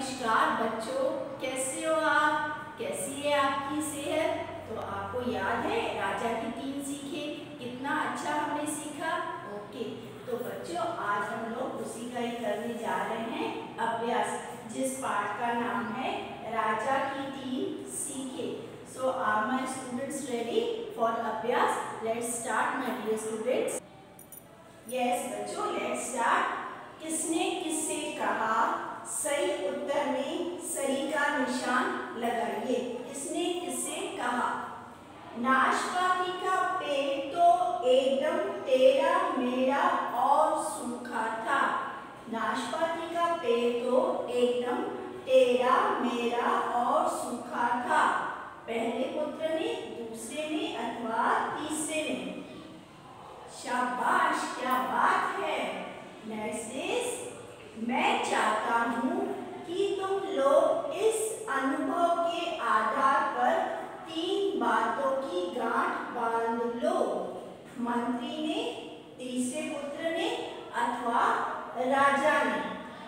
नमस्कार बच्चों, कैसे हो आप? कैसी है आपकी सेहत? तो आपको याद है राजा की 3 सीखें, कितना अच्छा हमने सीखा। ओके, तो बच्चों आज हम लोग उसी का ही करने जा रहे हैं अभ्यास, जिस पाठ का नाम है राजा की 3 सीखें। So are my students ready for अभ्यास? Let's start my dear students. Yes बच्चों, लेट्स स्टार्ट। किसने किससे कहा? सही उत्तर में सही का निशान लगाइए। किसने किससे कहा? नाशपाती का पेड़ तो एकदम टेढ़ा मेढ़ा और सूखा था। नाशपाती का पेड़ तो एकदम टेढ़ा मेढ़ा और सूखा था। पहले पुत्र ने, दूसरे ने अथवा तीसरे ने? शाबाश, क्या बात है। नेक्स्ट इज, मैं चाहता हूँ कि तुम लोग इस अनुभव के आधार पर 3 बातों की गांठ बांध लो। मंत्री ने, तीसरे पुत्र ने अथवा राजा ने?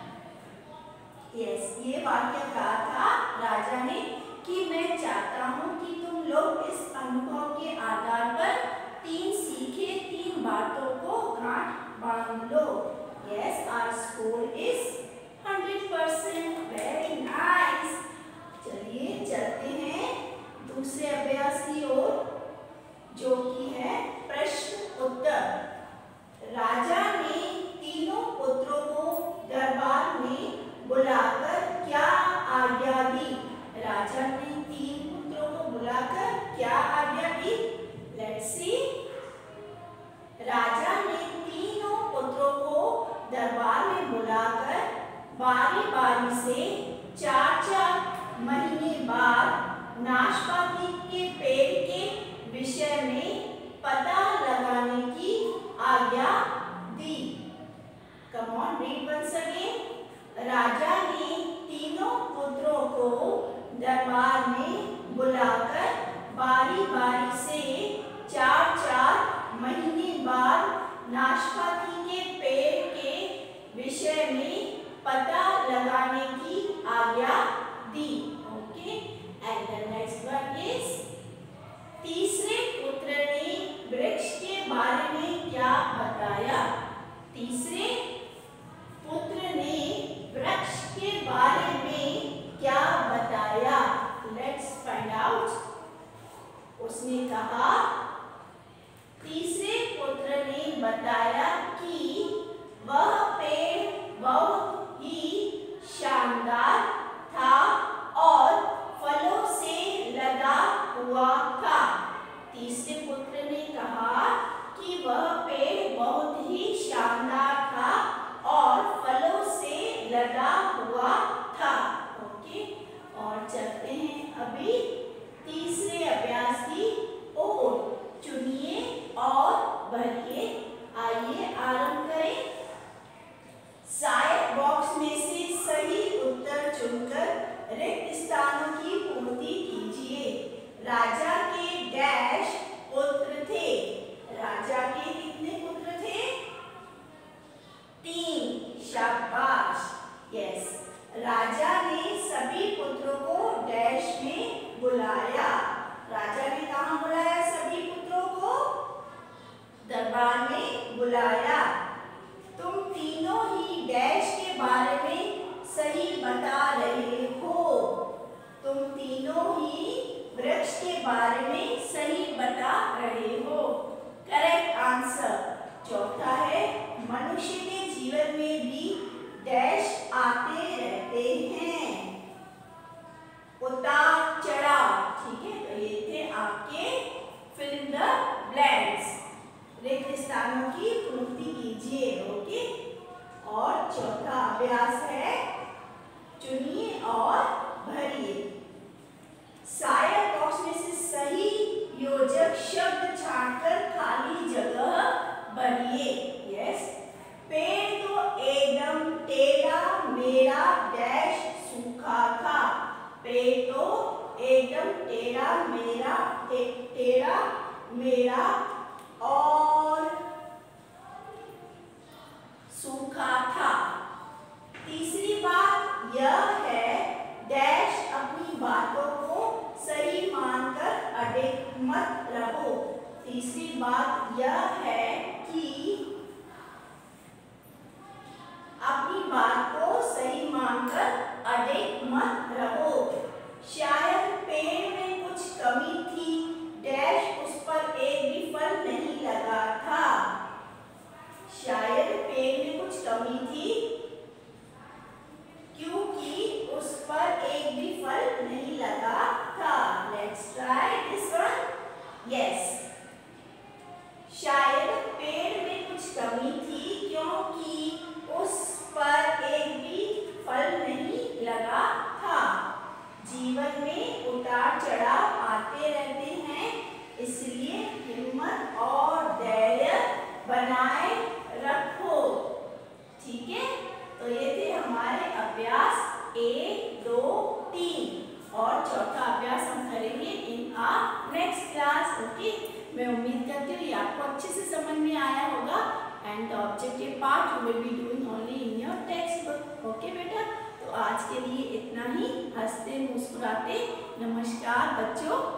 यस, ये वाक्य कहा था राजा ने कि मैं चाहता हूँ कि तुम लोग इस अनुभव के आधार पर 3 सीखें, 3 बातों को गांठ बांध लो। Yes, our score is 100%. Very nice. चलिए चलते हैं दूसरे अभ्यास की ओर, जो कि है प्रश्न उत्तर। राजा ने तीनों पुत्रों को दरबार में बुलाकर क्या आज्ञा दी? राजा ने 3 पुत्रों को बुलाकर क्या आज्ञा दी? Let's see. राजा ने तीनों पुत्रों को दरबार में बुलाकर बारी बारी से 4-4 महीने बाद नाशपाती के पेड़ के विषय में पता लगाने की आज्ञा दी। Come on, read once again. राजा ने तीनों पुत्रों को दरबार में बुलाकर बारी बारी से 4-4 महीने बाद नाशपाती के पेड़ के विषय में पता लगाने की आज्ञा दी। Okay, and the next one is, तीसरे पुत्र ने वृक्ष के बारे में क्या बताया? तीसरे पुत्र ने वृक्ष के बारे में क्या बताया? Let's find out. उसने कहा, तीसरे पुत्र ने बताया कि वह पेड़ बहुत ही शानदार था और फलों से लदा हुआ था। तीसरे पुत्र ने कहा कि वह पेड़ बहुत ही शानदार था और फलों से लदा हुआ था। ओके, और चलते हैं अभी तीसरे अभ्यास की ओर। चुनिए और भरिए। आइए आरंभ करें। सहायक बॉक्स में से सही उत्तर चुनकर रिक्त स्थानों की पूर्ति कीजिए। राजा के डैश पुत्र थे? राजा के कितने पुत्र थे? 3। शाबाश। यस, राजा ने सभी पुत्रों को डैश में बुलाया। राजा ने कहाँ बुलाया सभी पुत्रों को? दरबार में बुलाया। तुम तीनों ही डैश के बारे में सही बता रहे हो। तुम तीनों ही वृक्ष के बारे में सही बता रहे हो। Correct answer. चौथा है, मनुष्य के जीवन में भी डैश आते रहते हैं। उतार चढ़ाव। ठीक है, तो ये थे आपके फिल इन द ब्लैंक्स। रिक्त स्थानों की पूर्ति कीजिए। ओके, और चौथा अभ्यास है, चुनिए और भरिए। सहायक बॉक्स में से सही योजक शब्द छांटकर खाली जगह भरिए। यस, पेड़ तो एकदम टेढ़ा मेढ़ा तीसरी बात यह है कि अपनी बात को सही मानकर अड़िग मत रहो। शायद पेड़ में कुछ कमी थी, डैश उस पर एक भी फल नहीं लगा था। शायद पेड़ में कुछ कमी थी क्योंकि उस पर एक भी फल नहीं लगा था। Let's try this one. Yes, शायद पेड़ में कुछ कमी थी क्योंकि उस पर एक भी फल नहीं लगा था। जीवन में उतार चढ़ाव आते रहते हैं, इसलिए हिम्मत और धैर्य बनाए रखो। ठीक है, तो ये थे हमारे अभ्यास 1, 2, 3 और चौथा अभ्यास हम करेंगे in our next class. Okay, मैं उम्मीद करती हूँ ये आपको अच्छे से समझ में आया होगा। And the objective part you will be doing only in your textbook. Okay बेटा, तो आज के लिए इतना ही। हंसते मुस्कुराते नमस्कार बच्चों।